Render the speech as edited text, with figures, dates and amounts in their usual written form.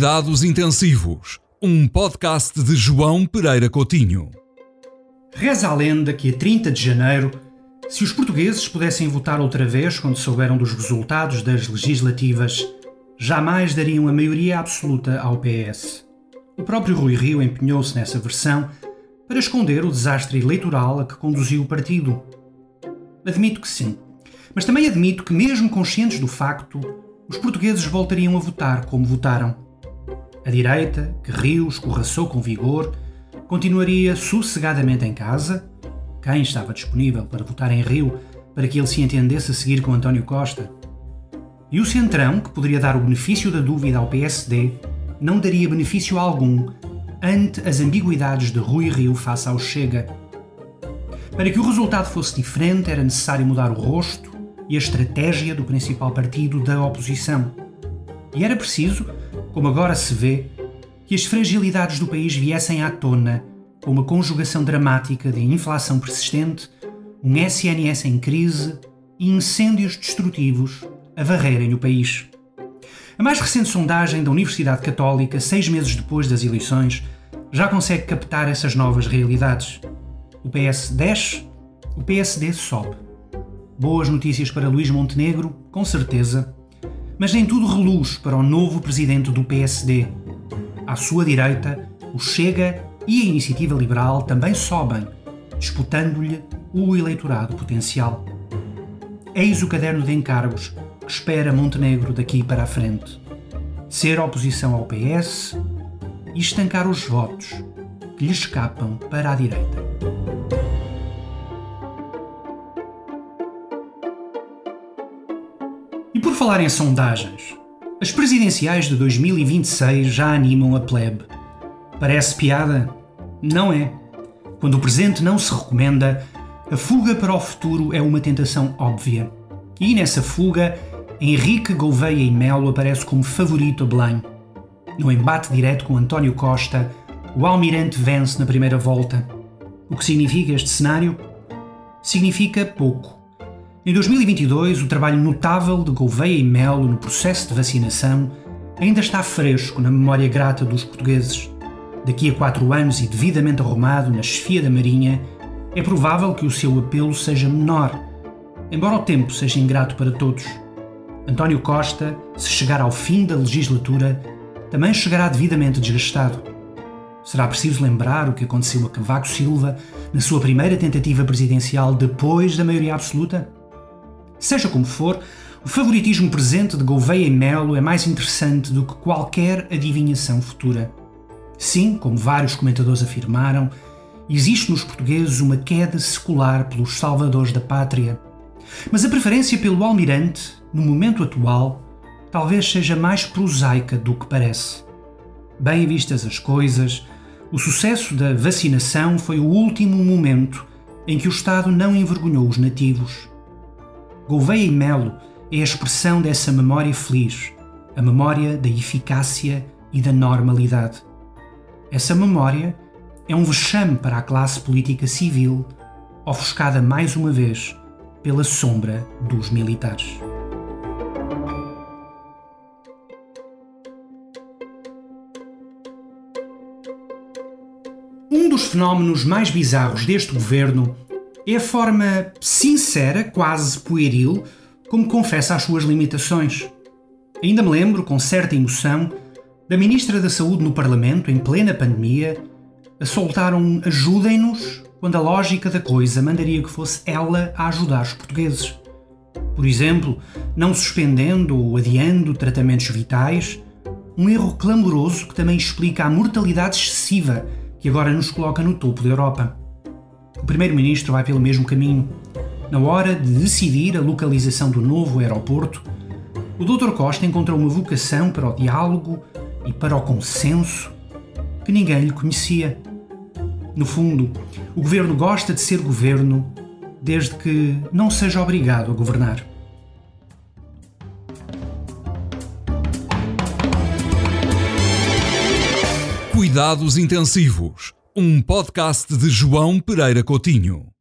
Cuidados Intensivos, um podcast de João Pereira Coutinho. Reza a lenda que a 30 de janeiro, se os portugueses pudessem votar outra vez quando souberam dos resultados das legislativas, jamais dariam a maioria absoluta ao PS. O próprio Rui Rio empenhou-se nessa versão para esconder o desastre eleitoral a que conduziu o partido. Admito que sim, mas também admito que, mesmo conscientes do facto, os portugueses voltariam a votar como votaram. A direita, que Rio escorraçou com vigor, continuaria sossegadamente em casa. Quem estava disponível para votar em Rio para que ele se entendesse a seguir com António Costa? E o Centrão, que poderia dar o benefício da dúvida ao PSD, não daria benefício algum ante as ambiguidades de Rui Rio face ao Chega. Para que o resultado fosse diferente, era necessário mudar o rosto e a estratégia do principal partido da oposição. E era preciso, como agora se vê, que as fragilidades do país viessem à tona, com uma conjugação dramática de inflação persistente, um SNS em crise e incêndios destrutivos a varrerem o país. A mais recente sondagem da Universidade Católica, 6 meses depois das eleições, já consegue captar essas novas realidades. O PS desce, o PSD sobe. Boas notícias para Luís Montenegro, com certeza, mas nem tudo reluz para o novo presidente do PSD. À sua direita, o Chega e a Iniciativa Liberal também sobem, disputando-lhe o eleitorado potencial. Eis o caderno de encargos que espera Montenegro daqui para a frente. Ser oposição ao PS e estancar os votos que lhe escapam para a direita. E por falar em sondagens, as presidenciais de 2026 já animam a plebe. Parece piada? Não é. Quando o presente não se recomenda, a fuga para o futuro é uma tentação óbvia. E nessa fuga, Henrique Gouveia e Melo aparece como favorito a Belém. No embate direto com António Costa, o Almirante vence na primeira volta. O que significa este cenário? Significa pouco. Em 2022, o trabalho notável de Gouveia e Melo no processo de vacinação ainda está fresco na memória grata dos portugueses. Daqui a 4 anos e devidamente arrumado na chefia da Marinha, é provável que o seu apelo seja menor, embora o tempo seja ingrato para todos. António Costa, se chegar ao fim da legislatura, também chegará devidamente desgastado. Será preciso lembrar o que aconteceu a Cavaco Silva na sua primeira tentativa presidencial depois da maioria absoluta? Seja como for, o favoritismo presente de Gouveia e Melo é mais interessante do que qualquer adivinhação futura. Sim, como vários comentadores afirmaram, existe nos portugueses uma queda secular pelos salvadores da pátria. Mas a preferência pelo Almirante, no momento atual, talvez seja mais prosaica do que parece. Bem vistas as coisas, o sucesso da vacinação foi o último momento em que o Estado não envergonhou os nativos. Gouveia e Melo é a expressão dessa memória feliz, a memória da eficácia e da normalidade. Essa memória é um vexame para a classe política civil, ofuscada mais uma vez pela sombra dos militares. Um dos fenómenos mais bizarros deste governo é a forma sincera, quase pueril, como confessa as suas limitações. Ainda me lembro, com certa emoção, da Ministra da Saúde no Parlamento, em plena pandemia, a soltar um "ajudem-nos", quando a lógica da coisa mandaria que fosse ela a ajudar os portugueses. Por exemplo, não suspendendo ou adiando tratamentos vitais, um erro clamoroso que também explica a mortalidade excessiva que agora nos coloca no topo da Europa. O Primeiro-Ministro vai pelo mesmo caminho. Na hora de decidir a localização do novo aeroporto, o Dr. Costa encontrou uma vocação para o diálogo e para o consenso que ninguém lhe conhecia. No fundo, o governo gosta de ser governo desde que não seja obrigado a governar. Cuidados Intensivos, um podcast de João Pereira Coutinho.